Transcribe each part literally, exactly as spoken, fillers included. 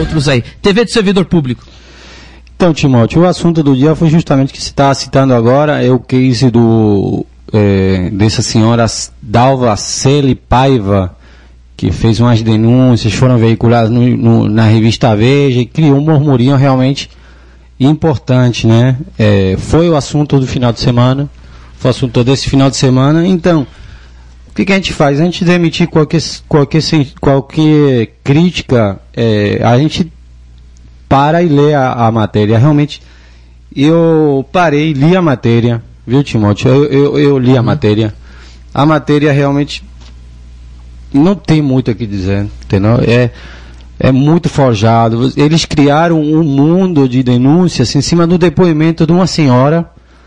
outros aí. T V do Servidor Público. Então, Timóteo, o assunto do dia foi justamente o que se está citando agora, é o case do, é, dessa senhora Dalva Celi Paiva, que fez umas denúncias, foram veiculadas no, no, na revista Veja e criou um murmurinho realmente importante, né? É, foi o assunto do final de semana, foi o assunto desse final de semana. Então, o que, que a gente faz? Antes de emitir qualquer, qualquer, qualquer crítica, é, a gente para e lê a, a matéria. Realmente, eu parei, li a matéria, viu, Timóteo? Eu, eu, eu li a matéria. A matéria realmente não tem muito o que dizer, entendeu? É, é muito forjado. Eles criaram um mundo de denúncias em cima do depoimento de uma senhora,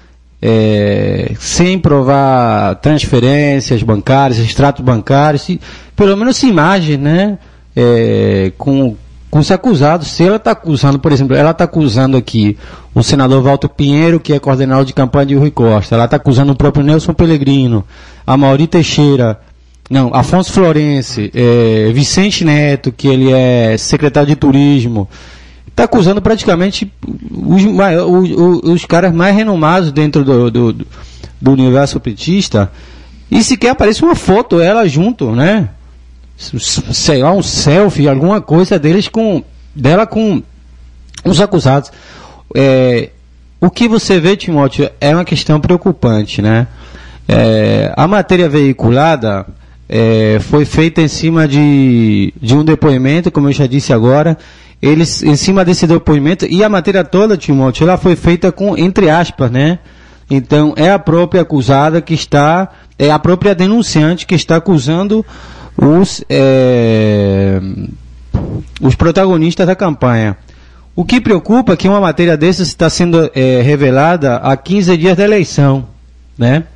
é, sem provar transferências bancárias, extratos bancários, e, pelo menos imagem, né? É, com, com os acusados. Se ela está acusando, por exemplo, ela está acusando aqui o senador Walter Pinheiro, que é coordenador de campanha de Rui Costa, ela está acusando o próprio Nelson Pellegrino, a Mauri Teixeira, não, Afonso Florense, é, Vicente Neto, que ele é secretário de turismo, está acusando praticamente os, os, os caras mais renomados dentro do, do, do universo petista, e sequer aparece uma foto, ela junto, né? Sei lá, um selfie, alguma coisa deles com, dela com os acusados. É, o que você vê, Timóteo, é uma questão preocupante, né? É, a matéria veiculada É, foi feita em cima de, de um depoimento, como eu já disse agora, eles, em cima desse depoimento, e a matéria toda, Timóteo, ela foi feita com, entre aspas, né? Então, é a própria acusada que está, é a própria denunciante que está acusando os, é, os protagonistas da campanha. O que preocupa é que uma matéria dessas está sendo é, revelada há quinze dias da eleição, né?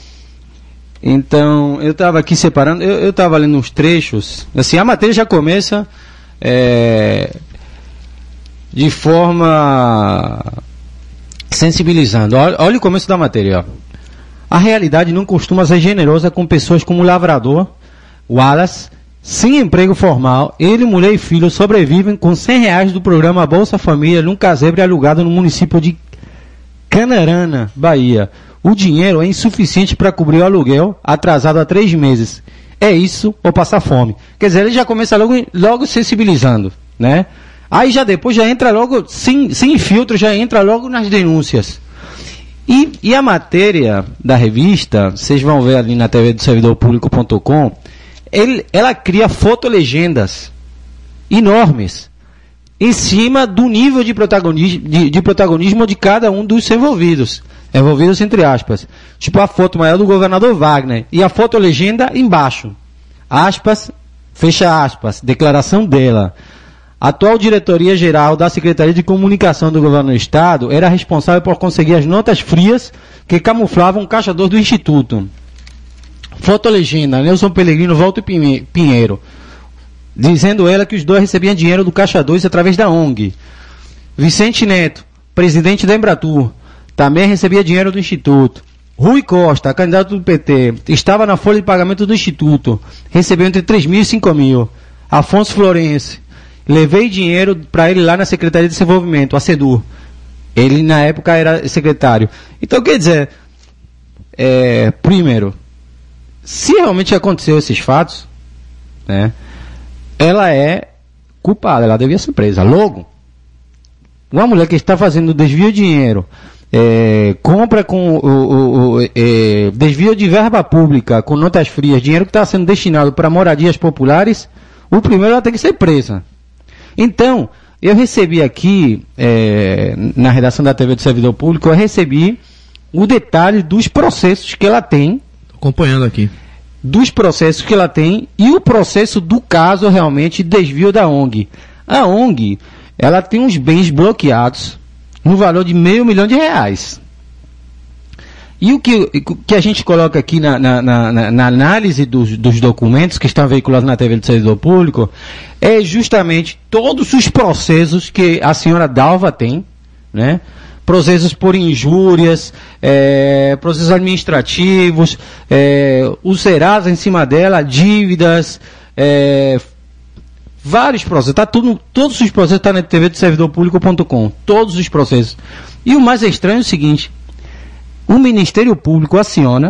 Então, eu estava aqui separando, eu estava lendo uns trechos, assim, a matéria já começa é, de forma sensibilizando. Olha, olha o começo da matéria, ó. A realidade não costuma ser generosa com pessoas como o lavrador Wallace, sem emprego formal. Ele, mulher e filho sobrevivem com cem reais do programa Bolsa Família num casebre alugado no município de Canarana, Bahia. O dinheiro é insuficiente para cobrir o aluguel, atrasado há três meses. É isso ou passar fome? Quer dizer, ele já começa logo, logo sensibilizando, né? Aí já depois já entra logo, sem, sem filtro, já entra logo nas denúncias. E, e a matéria da revista, vocês vão ver ali na T V do servidor público ponto com, ele, ela cria fotolegendas enormes em cima do nível de protagonismo de, de protagonismo de cada um dos envolvidos. Envolvidos entre aspas. Tipo a foto maior do governador Wagner. E a fotolegenda embaixo. Aspas, fecha aspas, declaração dela. A atual diretoria-geral da Secretaria de Comunicação do Governo do Estado era responsável por conseguir as notas frias que camuflavam o caixador do Instituto. Fotolegenda, Nelson Pellegrino, Walter Pinheiro. Dizendo ela que os dois recebiam dinheiro do Caixa dois através da O N G. Vicente Neto, presidente da Embratur, também recebia dinheiro do Instituto. Rui Costa, candidato do P T, estava na folha de pagamento do Instituto, recebeu entre três mil e cinco mil. Afonso Florense, levei dinheiro para ele lá na Secretaria de Desenvolvimento, a SEDUR. Ele na época era secretário. Então, quer dizer, é, primeiro, se realmente aconteceu esses fatos, né, ela é culpada, ela devia ser presa. Logo, uma mulher que está fazendo desvio de dinheiro, é, compra com o, o, o é, desvio de verba pública com notas frias, dinheiro que está sendo destinado para moradias populares, o primeiro ela tem que ser presa. Então, eu recebi aqui, é, na redação da T V do Servidor Público, eu recebi o detalhe dos processos que ela tem. Acompanhando aqui. Dos processos que ela tem e o processo do caso realmente desvio da O N G. A O N G, ela tem uns bens bloqueados no valor de meio milhão de reais. E o que, que a gente coloca aqui na, na, na, na análise dos, dos documentos que estão veiculados na T V do Servidor Público é justamente todos os processos que a senhora Dalva tem, né? Processos por injúrias, é, processos administrativos, é, o Serasa em cima dela, dívidas, é, Vários processos, tá tudo, todos os processos estão tá na T V do servidor público ponto com, todos os processos. E o mais estranho é o seguinte: o Ministério Público aciona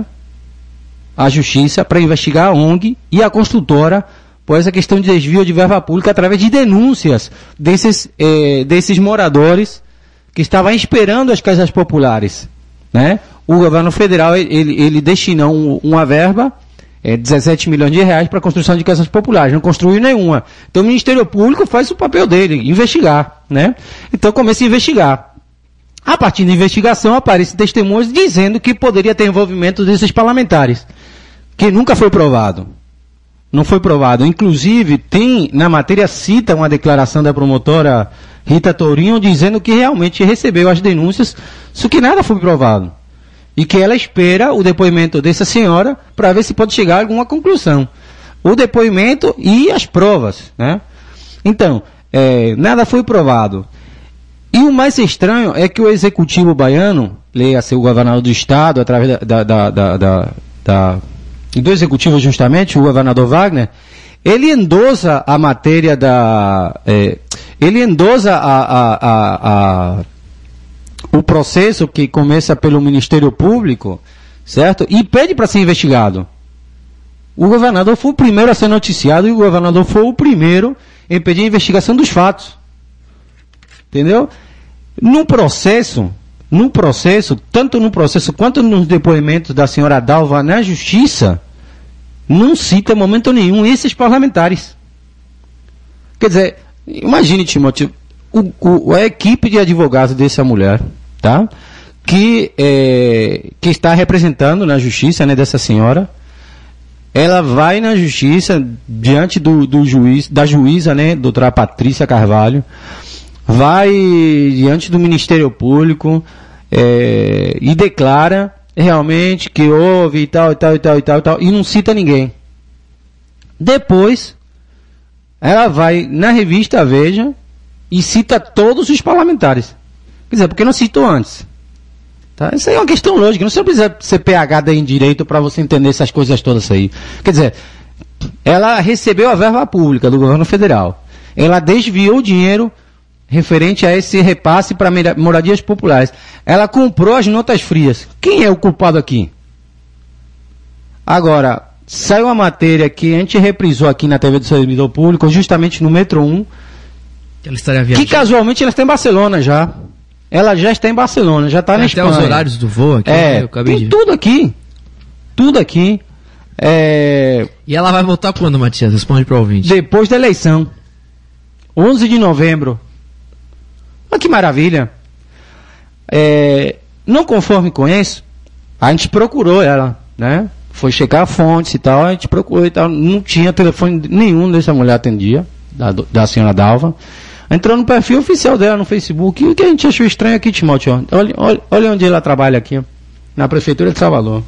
a Justiça para investigar a O N G e a construtora por essa questão de desvio de verba pública através de denúncias desses, eh, desses moradores que estavam esperando as casas populares, né? O governo federal ele, ele destinou um, uma verba, é, dezessete milhões de reais para a construção de casas populares, não construiu nenhuma. Então o Ministério Público faz o papel dele, investigar, né? Então começa a investigar. A partir da investigação aparecem testemunhos dizendo que poderia ter envolvimento desses parlamentares, que nunca foi provado. Não foi provado. Inclusive, tem, na matéria cita uma declaração da promotora Rita Tourinho dizendo que realmente recebeu as denúncias, só que nada foi provado. E que ela espera o depoimento dessa senhora para ver se pode chegar a alguma conclusão. O depoimento e as provas, né? Então, é, nada foi provado. E o mais estranho é que o executivo baiano, leia-se o governador do estado, através da, da, da, da, da, do executivo justamente, o governador Wagner, ele endossa a matéria da... É, ele endossa a... a, a, a o processo que começa pelo Ministério Público, certo? E pede para ser investigado. O governador foi o primeiro a ser noticiado e o governador foi o primeiro em pedir a investigação dos fatos. Entendeu? No processo, no processo, tanto no processo quanto nos depoimentos da senhora Dalva na Justiça, não cita em momento nenhum esses parlamentares. Quer dizer, imagine, Timóteo, O, o, a equipe de advogados dessa mulher, tá? Que, é, que está representando na justiça, né, dessa senhora, ela vai na justiça diante do, do juiz, da juíza, né, doutora Patrícia Carvalho, vai diante do Ministério Público é, e declara realmente que houve e tal, e tal, e tal, e tal, e tal, e não cita ninguém. Depois, ela vai na revista Veja e cita todos os parlamentares. Quer dizer, porque não citou antes. Tá? Isso aí é uma questão lógica. Não precisa ser P H D em direito para você entender essas coisas todas aí. Quer dizer, ela recebeu a verba pública do governo federal. Ela desviou o dinheiro referente a esse repasse para moradias populares. Ela comprou as notas frias. Quem é o culpado aqui? Agora, saiu uma matéria que a gente reprisou aqui na T V do Servidor Público, justamente no Metro um, que, ela estaria viajando. Que casualmente ela está em Barcelona já. Ela já está em Barcelona, já está tem na até Espanha. Os horários do voo aqui, é, eu acabei tem de... tudo aqui. Tudo aqui. É... E ela vai voltar quando, Matias? Responde para o ouvinte. Depois da eleição. onze de novembro. Olha que maravilha. É... Não conforme com isso, a gente procurou ela, né? Foi checar fontes e tal, a gente procurou e tal. Não tinha telefone nenhum dessa mulher atendia, da, da senhora Dalva. Entrou no perfil oficial dela no Facebook. E o que a gente achou estranho aqui, Timóteo? Olha, olha, olha onde ela trabalha aqui, ó, na Prefeitura de Salvador.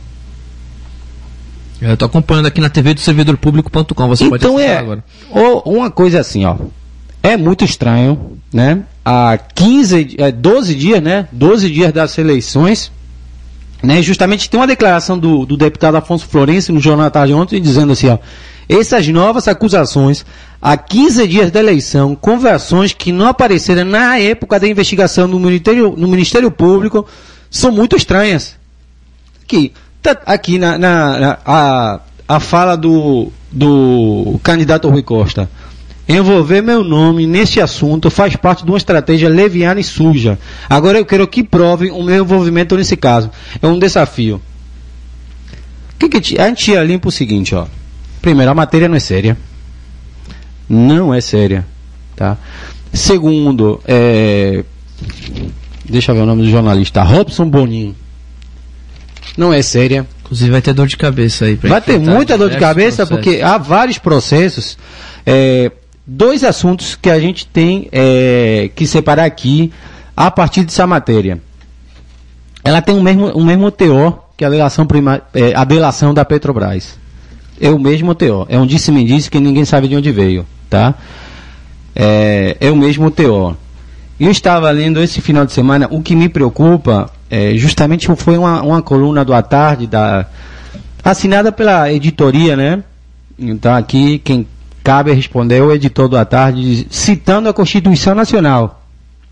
Eu estou acompanhando aqui na T V do servidor público ponto com. Você então pode acessar é, agora. Ou, uma coisa assim, ó. É muito estranho, né? Há quinze, é, doze dias, né? doze dias das eleições, né? Justamente tem uma declaração do, do deputado Afonso Florencio no Jornal da Tarde ontem dizendo assim, ó. Essas novas acusações, há quinze dias da eleição, com versões que não apareceram na época da investigação no Ministério, no Ministério Público, são muito estranhas. Aqui, tá, aqui na, na, na a, a fala do, do candidato Rui Costa. Envolver meu nome nesse assunto faz parte de uma estratégia leviana e suja. Agora eu quero que provem o meu envolvimento nesse caso. É um desafio. Que que, a gente ia limpa o seguinte, ó. Primeiro, a matéria não é séria. Não é séria. Tá? Segundo, é... deixa eu ver o nome do jornalista. Robson Boninho. Não é séria. Inclusive vai ter dor de cabeça aí. Vai ter muita dor de cabeça, processos. Porque há vários processos. É, dois assuntos que a gente tem é, que separar aqui a partir dessa matéria. Ela tem o mesmo, o mesmo teor que a delação, prima, é, a delação da Petrobras. É o mesmo teor. É um disse-me-disse que ninguém sabe de onde veio. Tá? É, é o mesmo teor. Eu estava lendo esse final de semana, o que me preocupa é, justamente foi uma, uma coluna do À Tarde, da, assinada pela editoria, né? Então aqui, quem cabe responder o editor do À Tarde, citando a Constituição Nacional.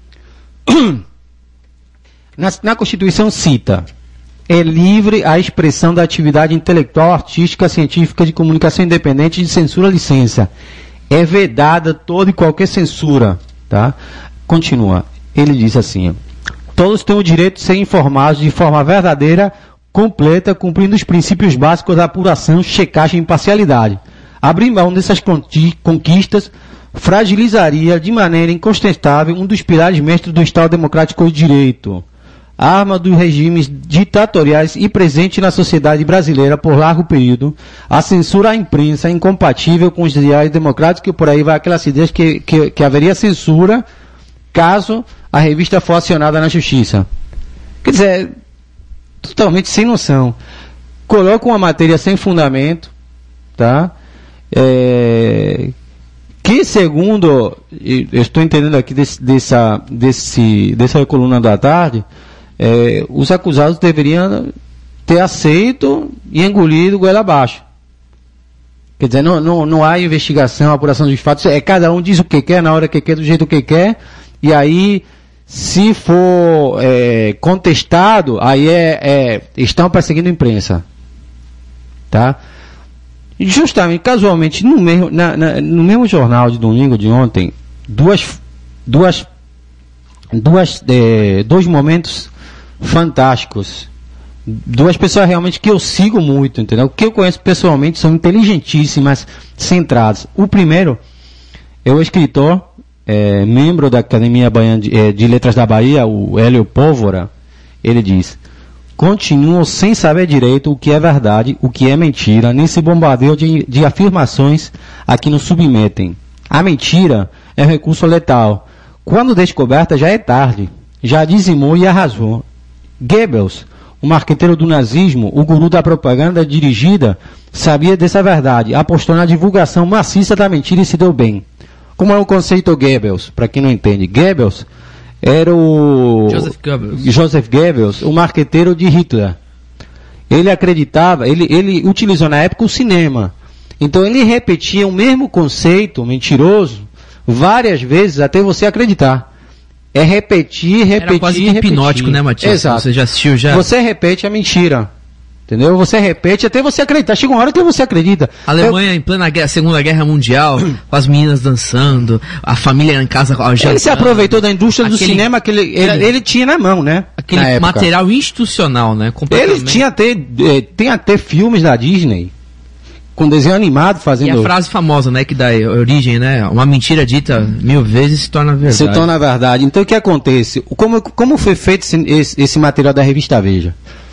Na, na Constituição cita: é livre a expressão da atividade intelectual, artística, científica, de comunicação independente, de censura, licença. É vedada toda e qualquer censura. Tá? Continua. Ele diz assim: todos têm o direito de ser informados de forma verdadeira, completa, cumprindo os princípios básicos da apuração, checagem e imparcialidade. Abrir mão dessas conquistas fragilizaria de maneira incontestável um dos pilares mestres do Estado Democrático de Direito, arma dos regimes ditatoriais e presente na sociedade brasileira por largo período. A censura à imprensa é incompatível com os ideais democráticos, e por aí vai aquelas ideias que, que, que haveria censura caso a revista for acionada na justiça. Quer dizer, totalmente sem noção. Coloca uma matéria sem fundamento, tá? É, que segundo, eu estou entendendo aqui desse, dessa, desse, dessa coluna da tarde, é, os acusados deveriam ter aceito e engolido goela abaixo. Quer dizer, não, não, não há investigação, apuração dos fatos, é cada um diz o que quer, na hora que quer, do jeito que quer, e aí, se for é, contestado, aí é, é, estão perseguindo a imprensa. Tá? Justamente, casualmente, no mesmo, na, na, no mesmo jornal de domingo de ontem, duas, duas, duas, é, dois momentos fantásticos. Duas pessoas realmente que eu sigo muito, entendeu? Que eu conheço pessoalmente, são inteligentíssimas, centradas. O primeiro é o escritor, é, membro da Academia Baiana de, é, de Letras da Bahia, o Hélio Pólvora. Ele diz: continuam sem saber direito o que é verdade, o que é mentira, nesse bombardeio de, de afirmações a que nos submetem. A mentira é um recurso letal. Quando descoberta, já é tarde. Já dizimou e arrasou. Goebbels, o marqueteiro do nazismo, o guru da propaganda dirigida, sabia dessa verdade, apostou na divulgação maciça da mentira e se deu bem. Como é o conceito Goebbels, para quem não entende? Goebbels era o Joseph Goebbels. Joseph Goebbels, o marqueteiro de Hitler. Ele acreditava, ele, ele utilizou na época o cinema. Então ele repetia o mesmo conceito mentiroso várias vezes até você acreditar. É repetir, repetir, Era quase que repetir. Hipnótico, né, Matias? Exato. Você já assistiu já? Você repete a mentira. Entendeu? Você repete até você acreditar. Chega uma hora que você acredita. A Alemanha, eu... em plena guerra, Segunda Guerra Mundial, com as meninas dançando, a família em casa jantando. Ele se aproveitou da indústria aquele, do cinema que ele, ele, aquele, ele tinha na mão, né? Aquele material institucional, né? Ele tinha até, eh, tem até filmes da Disney com desenho animado fazendo... E a frase famosa, né, que dá origem, né? Uma mentira dita mil vezes se torna verdade. Se torna verdade. Então o que acontece? Como, como foi feito esse, esse, esse material da revista Veja?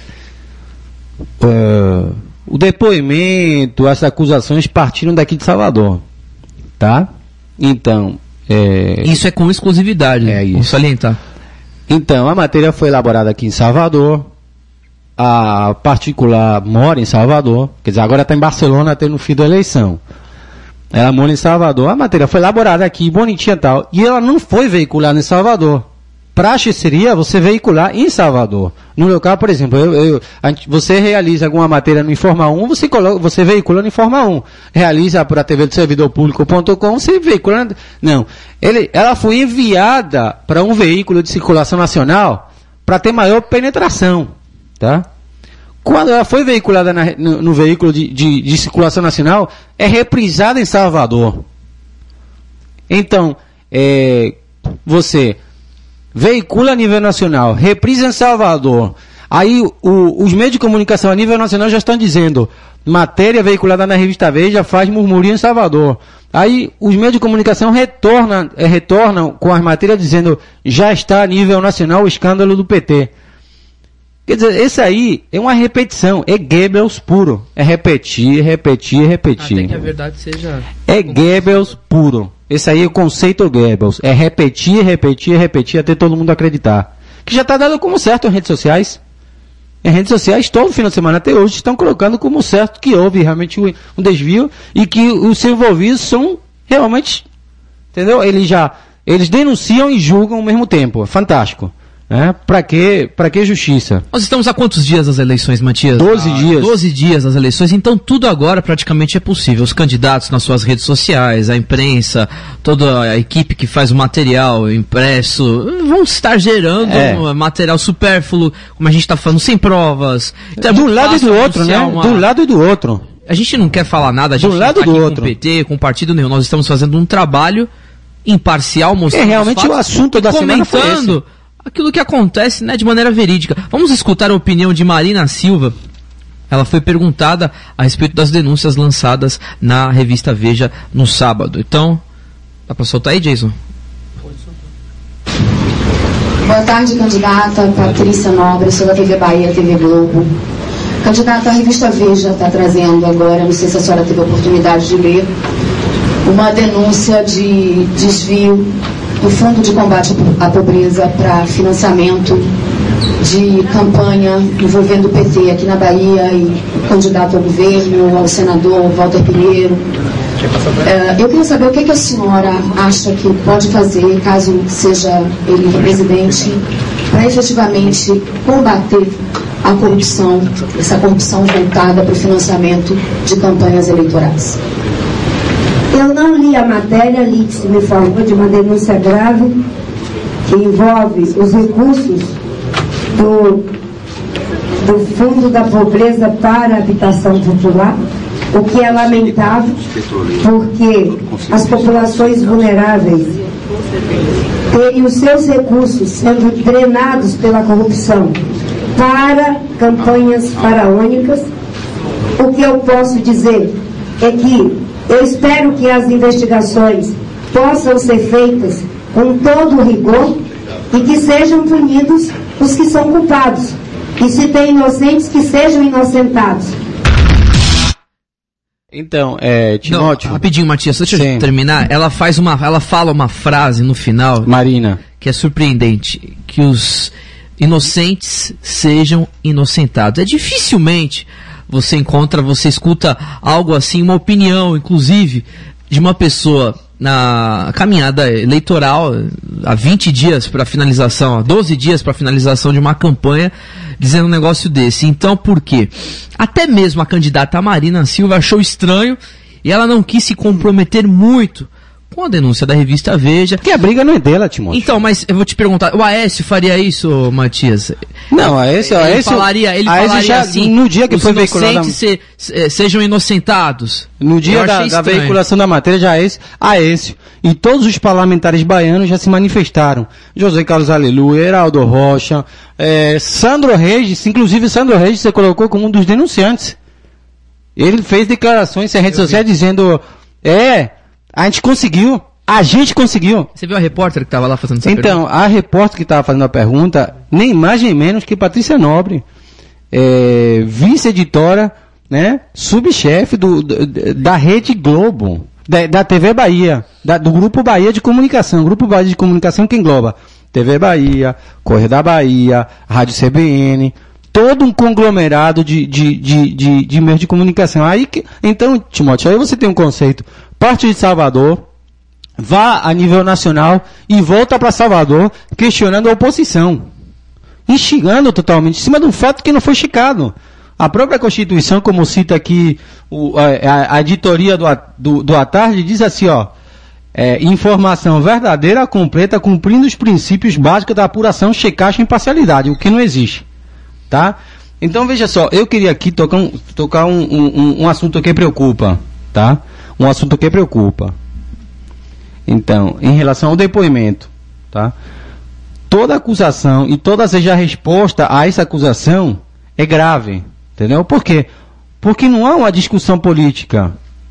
Uh, o depoimento, as acusações partiram daqui de Salvador, tá? Então, é... isso é com exclusividade, é isso. Vou salientar. Então, a matéria foi elaborada aqui em Salvador, a particular mora em Salvador, quer dizer, agora está em Barcelona até no fim da eleição. Ela mora em Salvador, a matéria foi elaborada aqui, bonitinha e tal, e ela não foi veiculada em Salvador. Praxe seria você veicular em Salvador. No local, por exemplo, eu, eu, a gente, você realiza alguma matéria no Informa um, você, coloca, você veicula no Informa um. Realiza por a T V do servidor público ponto com, você veicula... Não. Ele, ela foi enviada para um veículo de circulação nacional para ter maior penetração. Tá? Quando ela foi veiculada na, no, no veículo de, de, de circulação nacional, é reprisada em Salvador. Então, é, você... veicula a nível nacional, reprisa em Salvador. Aí o, os meios de comunicação a nível nacional já estão dizendo: matéria veiculada na revista Veja faz murmurio em Salvador. Aí os meios de comunicação retornam, é, retornam com as matérias dizendo: já está a nível nacional o escândalo do P T. Quer dizer, esse aí é uma repetição, é Goebbels puro. É repetir, repetir, repetir. Até que a verdade seja... É Goebbels puro. Esse aí é o conceito Goebbels. É repetir, repetir, repetir até todo mundo acreditar. Que já está dado como certo em redes sociais. Em redes sociais, todo final de semana até hoje, estão colocando como certo que houve realmente um desvio e que os envolvidos são realmente... Entendeu? Eles já... Eles denunciam e julgam ao mesmo tempo. Fantástico. É, para que, para que justiça? Nós estamos há quantos dias das eleições, Matias? doze dias. doze dias das eleições, então tudo agora praticamente é possível. Os candidatos nas suas redes sociais, a imprensa, toda a equipe que faz o material impresso, vão estar gerando é. material supérfluo, como a gente está falando, sem provas. Então é de um lado e do outro, né? Uma... De um lado e do outro. A gente não quer falar nada, a gente do lado não está do aqui outro. com o P T, com partido nenhum. Nós estamos fazendo um trabalho imparcial, mostrando é realmente fatos, o assunto da semana foi esse. Aquilo que acontece, né, de maneira verídica. Vamos escutar a opinião de Marina Silva. Ela foi perguntada a respeito das denúncias lançadas na revista Veja no sábado. Então, dá para soltar aí, Jason? Boa tarde, candidata Patrícia Nobre, sou da T V Bahia, T V Globo. Candidata, a revista Veja está trazendo agora, não sei se a senhora teve a oportunidade de ler, uma denúncia de desvio do Fundo de Combate à Pobreza para financiamento de campanha envolvendo o P T aqui na Bahia e o candidato ao governo, ao senador Walter Pinheiro. Uh, eu queria saber o que, é que a senhora acha que pode fazer, caso seja ele presidente, para efetivamente combater a corrupção, essa corrupção voltada para o financiamento de campanhas eleitorais. Eu não li a matéria, li que se me falou de uma denúncia grave que envolve os recursos do, do Fundo da Pobreza para a Habitação Popular, o que é lamentável, porque as populações vulneráveis terem os seus recursos sendo drenados pela corrupção para campanhas faraônicas. O que eu posso dizer é que eu espero que as investigações possam ser feitas com todo o rigor e que sejam punidos os que são culpados. E se tem inocentes, que sejam inocentados. Então, é, Timóteo... Não, rapidinho, Matias, deixa Sim. eu terminar. Ela faz uma, ela fala uma frase no final... Marina. Que é surpreendente. Que os inocentes sejam inocentados. É dificilmente... você encontra, você escuta algo assim, uma opinião, inclusive, de uma pessoa na caminhada eleitoral, há vinte dias para finalização, há doze dias para finalização de uma campanha, dizendo um negócio desse. Então, por quê? Até mesmo a candidata Marina Silva achou estranho e ela não quis se comprometer muito com a denúncia da revista Veja. Que a briga não é dela, Timóteo. Então, mas eu vou te perguntar, o Aécio faria isso, Matias? Não, Aécio... Ele Aécio, falaria, ele Aécio falaria já, assim, no dia que os foi veiculada... se, se, sejam inocentados. No dia da, da veiculação da matéria, já Aécio, Aécio e todos os parlamentares baianos já se manifestaram. José Carlos Aleluia, Heraldo Rocha, é, Sandro Regis, inclusive Sandro Regis você colocou como um dos denunciantes. Ele fez declarações em redes sociais dizendo, é, a gente conseguiu. A gente conseguiu. Você viu a repórter que estava lá fazendo essa então, pergunta? Então, a repórter que estava fazendo a pergunta, nem mais nem menos que Patrícia Nobre, é, vice-editora, né, subchefe do, do, da Rede Globo, da, da T V Bahia, da, do Grupo Bahia de Comunicação. O Grupo Bahia de Comunicação que engloba T V Bahia, Correio da Bahia, Rádio C B N, todo um conglomerado de, de, de, de, de meios de comunicação. Aí que, então, Timóteo, aí você tem um conceito, parte de Salvador, vá a nível nacional e volta para Salvador questionando a oposição, instigando totalmente, em cima de um fato que não foi checado. A própria Constituição, como cita aqui o, a, a editoria do, do, do À Tarde, diz assim, ó, é, informação verdadeira, completa, cumprindo os princípios básicos da apuração, checagem e imparcialidade, o que não existe. Tá? Então, veja só, eu queria aqui tocar um, tocar um, um, um assunto que preocupa, tá? Um assunto que preocupa. Então, em relação ao depoimento, tá? Toda acusação e toda seja a resposta a essa acusação é grave, entendeu? Por quê? Porque não há uma discussão política.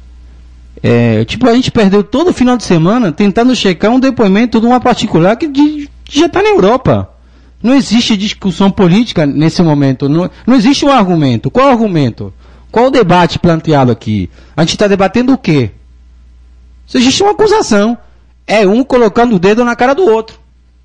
É, tipo, a gente perdeu todo o final de semana tentando checar um depoimento de uma particular que, de, que já está na Europa. Não existe discussão política nesse momento, não, não existe um argumento. Qual o argumento? Qual o debate planteado aqui? A gente está debatendo o quê? Se existe uma acusação, é um colocando o dedo na cara do outro.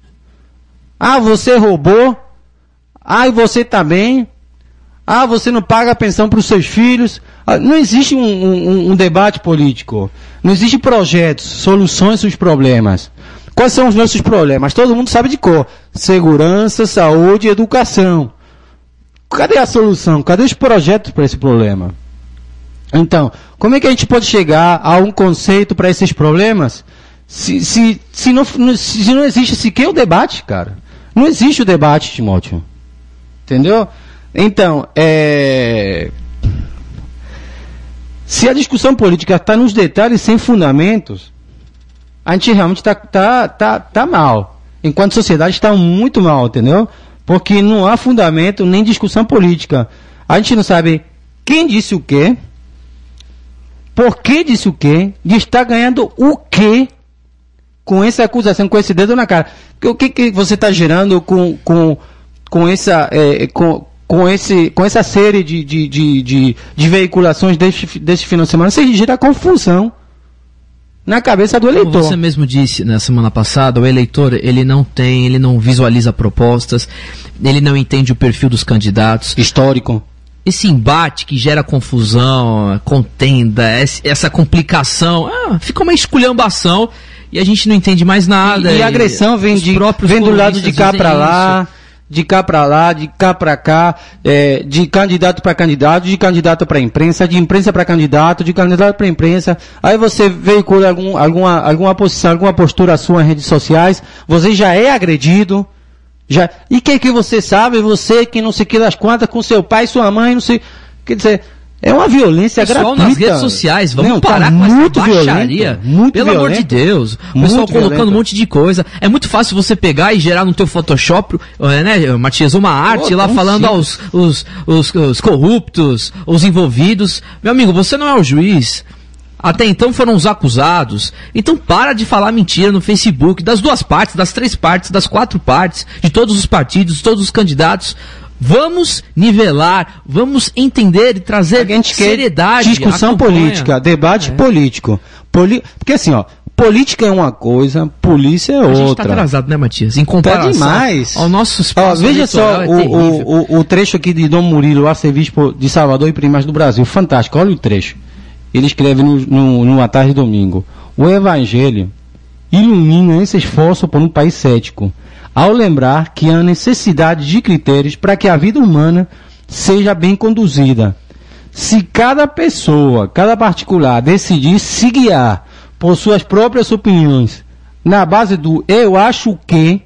Ah, você roubou. Ah, e você também. Ah, você não paga a pensão para os seus filhos. Ah, não existe um, um, um debate político. Não existe projetos, soluções para os problemas. Quais são os nossos problemas? Todo mundo sabe de cor. Segurança, saúde e educação. Cadê a solução? Cadê os projetos para esse problema? Então, como é que a gente pode chegar a um conceito para esses problemas se, se, se, não, se não existe sequer o debate, cara? Não existe o debate, Timóteo. Entendeu? Então, é... se a discussão política está nos detalhes sem fundamentos, a gente realmente está tá, tá, tá mal. Enquanto sociedade está muito mal, entendeu? Porque não há fundamento nem discussão política. A gente não sabe quem disse o quê, por que disse o quê, e está ganhando o quê com essa acusação, com esse dedo na cara. O que, que você está gerando com, com, com, essa, é, com, com, esse, com essa série de, de, de, de, de veiculações deste, deste final de semana? Você gera confusão na cabeça do eleitor. Como você mesmo disse na semana passada, o eleitor, ele não tem, ele não visualiza propostas, ele não entende o perfil dos candidatos. Histórico. Esse embate que gera confusão, contenda, essa complicação, ah, fica uma esculhambação e a gente não entende mais nada. E, e a agressão vem, de, vem do lado de cá para lá, isso. de cá para lá, de cá para cá, é, de candidato para candidato, de candidato para imprensa, de imprensa para candidato, de candidato para imprensa. Aí você veicula algum, alguma, alguma posição, alguma postura sua em redes sociais, você já é agredido. Já, e que que você sabe, você que não sei o que das quantas, com seu pai, sua mãe, não sei, quer dizer, é uma violência pessoal gratuita. Nas redes sociais, vamos não, parar tá com muito essa baixaria, violento, muito pelo violento, amor de Deus, o muito pessoal colocando violento. um monte de coisa, é muito fácil você pegar e gerar no teu Photoshop, né, Matias, uma arte oh, lá falando aos os, os, os corruptos, os envolvidos. Meu amigo, você não é o juiz. Até então foram os acusados. Então para de falar mentira no Facebook, das duas partes, das três partes, das quatro partes, de todos os partidos, de todos os candidatos. Vamos nivelar, vamos entender e trazer seriedade. Discussão política, debate é. político. Poli... Porque assim, ó, política é uma coisa, polícia é outra. A gente tá atrasado, né, Matias? Em comparação tá demais. ao nosso espaço. Ó, veja só é o, o, o, o trecho aqui de Dom Murilo, arcebispo de Salvador e Primas do Brasil. Fantástico, olha o trecho. Ele escreve no, no, no A Tarde de Domingo: o Evangelho ilumina esse esforço por um país cético, ao lembrar que há necessidade de critérios para que a vida humana seja bem conduzida. Se cada pessoa, cada particular decidir se guiar por suas próprias opiniões, na base do eu acho que,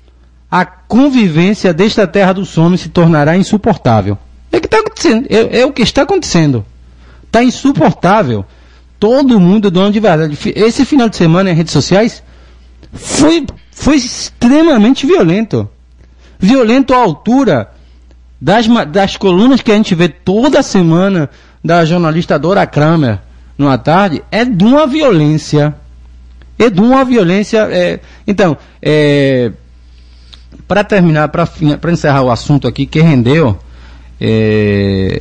a convivência desta terra dos homens se tornará insuportável. É o que está acontecendo. É, é o que está acontecendo. Está insuportável. Todo mundo é dono de verdade. Esse final de semana em redes sociais foi, foi extremamente violento. Violento à altura das, das colunas que a gente vê toda semana da jornalista Dora Kramer numa tarde. É de uma violência. É de uma violência. É, então, é, para terminar, para encerrar o assunto aqui que rendeu, é,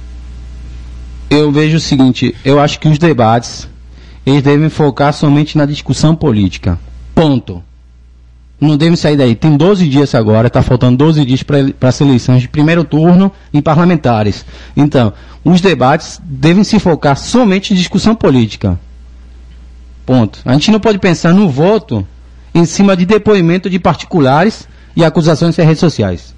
eu vejo o seguinte: eu acho que os debates eles devem focar somente na discussão política. Ponto. Não devem sair daí. Tem doze dias agora, está faltando doze dias para as eleições de primeiro turno em parlamentares. Então, os debates devem se focar somente em discussão política. Ponto. A gente não pode pensar no voto em cima de depoimento de particulares e acusações em redes sociais.